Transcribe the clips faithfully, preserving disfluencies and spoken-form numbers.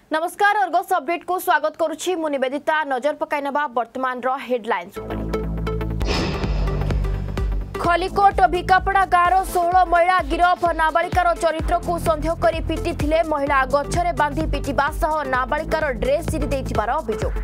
नमस्कार Argus update को स्वागत करुछि मु निवेदिता। नजर पकाइनबा वर्तमान रो हेडलाइंस खलिकोट भिकापड़ा गाँव सोलह महिला गिरफ। नाबालिकार चरित्र को संदेह करी पिटी थिले महिला गछरे बांधी पिटिबा सह नाबालिकार ड्रेस चिरी देथिबार अभियोग।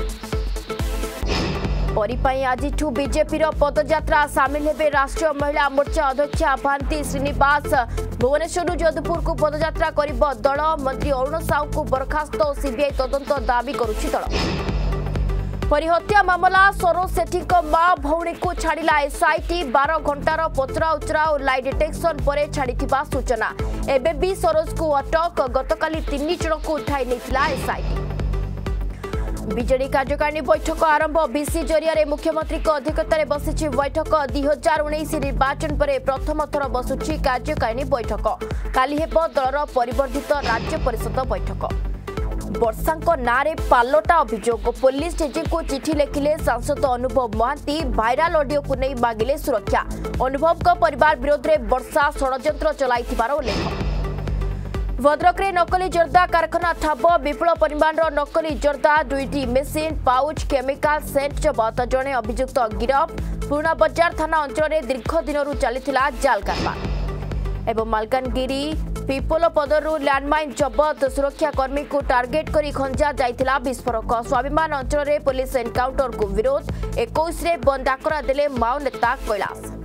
परिपाई आजिठू बीजेपी पदयात्रा सामिल हेबे राष्ट्रीय महिला मोर्चा अध्यक्षा भांति श्रीनिवास। भुवनेश्वर जदुपुर को पदयात्रा करिब दल। मंत्री अरुण साहू को बरखास्त और सीबीआई तदंत दाबी करुछि दल। परिहत्या मामला सरोज सेठी मां भौणी को छाड़िला एसआईटी। बारह घंटार पचरा उचरा और लाई डिटेक्शन पर छाड़िथिबा सूचना। एबे भी सरोज को अटक। गतकाली तीन जन को उठाई नेथिला एसआईटी। बीजेडी कार्यकारिणी बैठक आरंभ। बीसी जरिया मुख्यमंत्री अध्यक्षतार बसी बैठक। दुई हजार उन्नीस निर्वाचन पर प्रथम थर बसुची कार्यकारिणी बैठक। काली हेब दलर परिवर्धित राज्य परिषद बैठक। वर्षा नारे पालटा अभियोग। पुलिस डीजी को चिठी लिखिले सांसद अनुभव महांती। भाइराल ऑडियो को नहीं मागिले सुरक्षा। अनुभव परिवार विरोध में वर्षा षड्यंत्र चलाइथिबार उल्लेख। भद्रक रे नकली जर्दा कारखाना ठाब। विपुल परिमाण नकली जर्दा दुईटी मेसीन पाउच केमिकाल सेंट जबत। जड़े अभियुक्त गिरफ। पुराना बजार थाना अंचल में दीर्घ दिन चलता जाल कारबार। एवं मालकानगिरी पिपल पदरु लैंडमाइन जबत। सुरक्षाकर्मी को टार्गेट करी खंजा जाइथिला विस्फोरक। स्वाभिमान अंचल में पुलिस एनकाउंटर को विरोध। इक्कीस रे बंद डाकरा देले माओ नेता कैलाश।